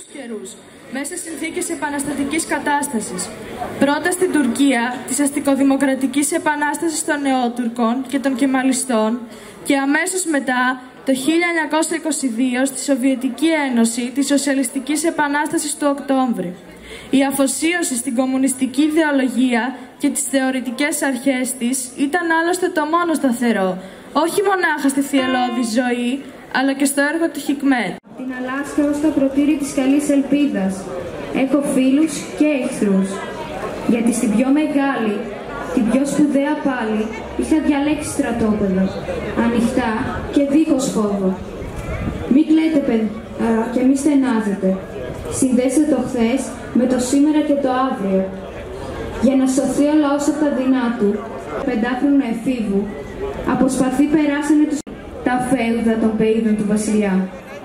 καιρούς, μέσα σε συνθήκες επαναστατικής κατάστασης. Πρώτα στην Τουρκία, της αστικοδημοκρατικής επανάστασης των Νεότουρκων και των Κεμαλιστών και αμέσως μετά, το 1922, στη Σοβιετική Ένωση της Σοσιαλιστικής Επανάστασης του Οκτώβρη. Η αφοσίωση στην κομμουνιστική ιδεολογία και τις θεωρητικές αρχές της ήταν άλλωστε το μόνο σταθερό, όχι μονάχα στη θυελλώδη ζωή, αλλά και στο έργο του Χικμέτ. Την Αλάσκα ως το ακροτήρι της καλής ελπίδας. Έχω φίλους και εχθρούς. Γιατί στην πιο μεγάλη, την πιο σπουδαία πάλι, είχα διαλέξει στρατόπεδο. Ανοιχτά και δίχως φόβο. Μη κλαίτε παιδιά και μη στενάζετε. Συνδέστε το χθες με το σήμερα και το αύριο. Για να σωθεί ο λαός από τα δεινά του, πεντάχρονου εφήβου, από σπαθί περάσανε τα φέουδα των πεΐδων του βασιλιά.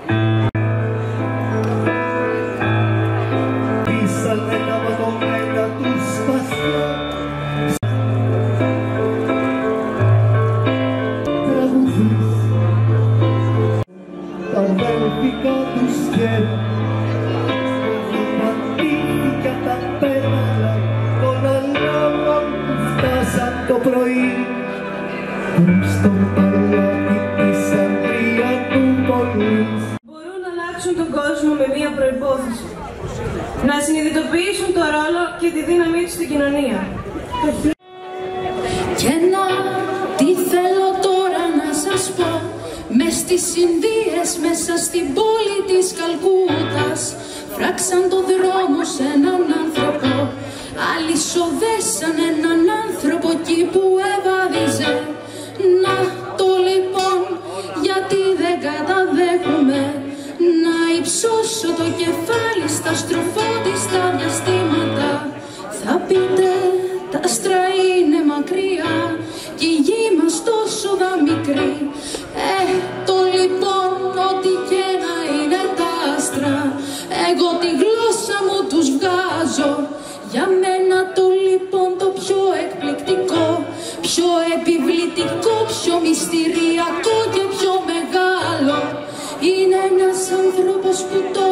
Το πρωί στον παλάτι της Αντριανούπολης. Μπορούν να αλλάξουν τον κόσμο με μία προϋπόθεση. Να συνειδητοποιήσουν το ρόλο και τη δύναμή τους στην κοινωνία. Και να, τι θέλω τώρα να σας πω. Μες στις Ινδίες, μέσα στην πόλη της Καλκούτας, φράξαν το δρόμο σε έναν άνθρωπο. Άλλοι σοδέσαν έναν άνθρωπο εκεί που εβάδιζε. Να το λοιπόν, γιατί δεν καταδέχομαι να υψώσω το κεφάλι στα στροφότιστα διαστήματα. Θα πείτε, τα άστρα είναι μακριά και η γη μας τόσο δα μικρή. Το λοιπόν, ό,τι και να είναι τα άστρα, εγώ τη γλώσσα μου τους βγάζω. Για μένα το λοιπόν το πιο εκπληκτικό, πιο επιβλητικό, πιο μυστηριακό και πιο μεγάλο είναι ένας άνθρωπος που το